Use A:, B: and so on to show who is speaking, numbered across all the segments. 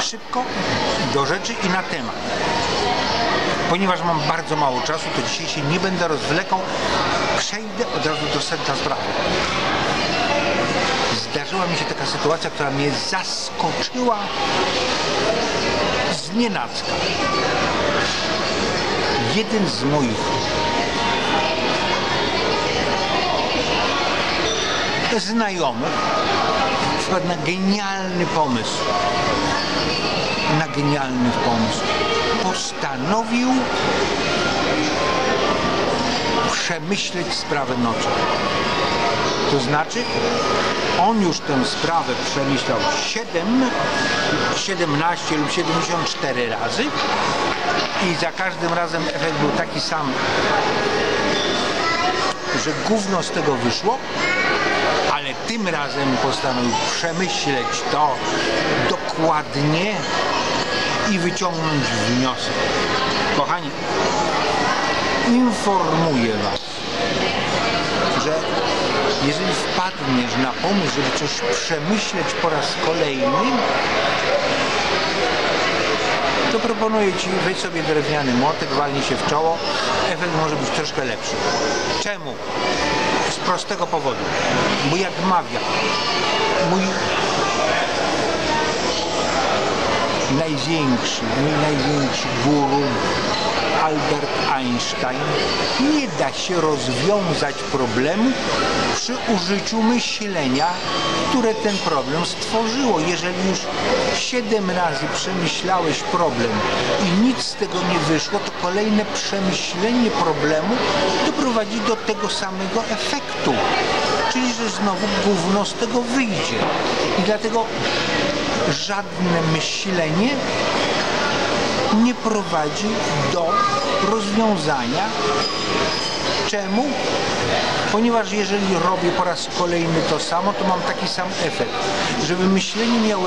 A: szybko, do rzeczy i na temat. Ponieważ mam bardzo mało czasu, to dzisiaj się nie będę rozwlekał, przejdę od razu do sedna sprawy. Zdarzyła mi się taka sytuacja, która mnie zaskoczyła znienacka. Jeden z moich znajomych wpadł na genialny pomysł. Postanowił przemyśleć sprawę nocą. To znaczy, on już tę sprawę przemyślał 17 lub 74 razy i za każdym razem efekt był taki sam, że gówno z tego wyszło, ale tym razem postanowił przemyśleć to dokładnie i wyciągnąć wniosek. Kochani, informuję Was, że jeżeli wpadniesz na pomysł, żeby coś przemyśleć po raz kolejny, to proponuję Ci, weź sobie drewniany młotek, walnij się w czoło, efekt może być troszkę lepszy. Czemu? Z prostego powodu, bo jak mawia mój największy guru Albert Einstein, nie da się rozwiązać problemu przy użyciu myślenia, które ten problem stworzyło. Jeżeli już 7 razy przemyślałeś problem i nic z tego nie wyszło, to kolejne przemyślenie problemu doprowadzi do tego samego efektu. Czyli, że znowu gówno z tego wyjdzie. I dlatego żadne myślenie nie prowadzi do rozwiązania. Czemu? Ponieważ jeżeli robię po raz kolejny to samo, to mam taki sam efekt. Żeby myślenie miało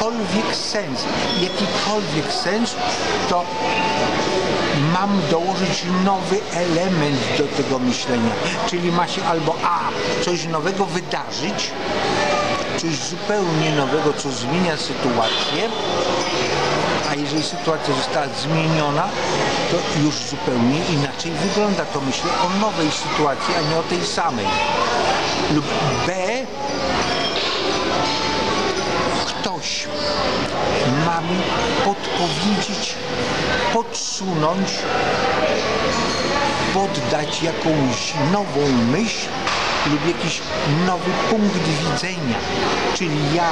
A: jakikolwiek sens, to mam dołożyć nowy element do tego myślenia. Czyli ma się albo coś nowego wydarzyć, coś zupełnie nowego, co zmienia sytuację, a jeżeli sytuacja została zmieniona, to już zupełnie inaczej wygląda. To myślę o nowej sytuacji, a nie o tej samej. Lub B, ktoś ma mi podpowiedzieć, podsunąć, poddać jakąś nową myśl lub jakiś nowy punkt widzenia. Czyli ja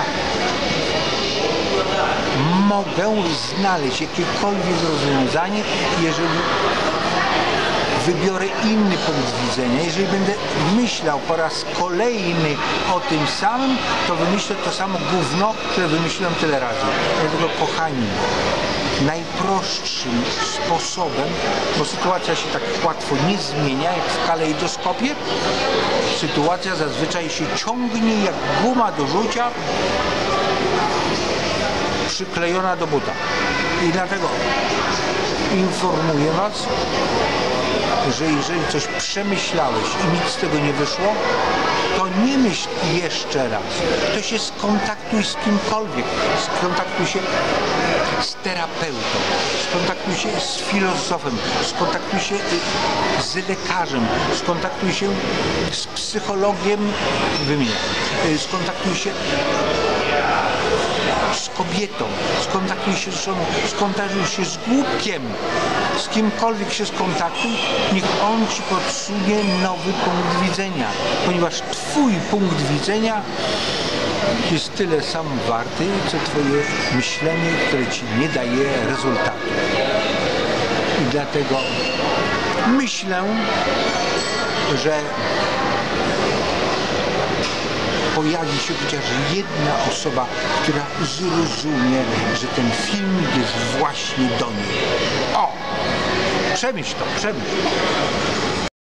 A: mogę znaleźć jakiekolwiek rozwiązanie, jeżeli wybiorę inny punkt widzenia. Jeżeli będę myślał po raz kolejny o tym samym, to wymyślę to samo gówno, które wymyśliłem tyle razy. Dlatego, kochani, najprostszym sposobem, bo sytuacja się tak łatwo nie zmienia, jak w kalejdoskopie, sytuacja zazwyczaj się ciągnie jak guma do rzucia przyklejona do buta. I dlatego informuję Was, że jeżeli coś przemyślałeś i nic z tego nie wyszło, to nie myśl jeszcze raz. To się skontaktuj z kimkolwiek. Skontaktuj się z terapeutą, skontaktuj się z filozofem, skontaktuj się z lekarzem, skontaktuj się z psychologiem, skontaktuj się z kobietą, skontaktuj się z żoną, skontaktuj się z głupkiem, z kimkolwiek się skontaktuj, niech on Ci podsunie nowy punkt widzenia, ponieważ Twój punkt widzenia jest tyle samo warty, co Twoje myślenie, które Ci nie daje rezultatu. I dlatego myślę, że pojawi się chociaż jedna osoba, która zrozumie, że ten filmik jest właśnie do niej. O! Przemyśl to, przemyśl.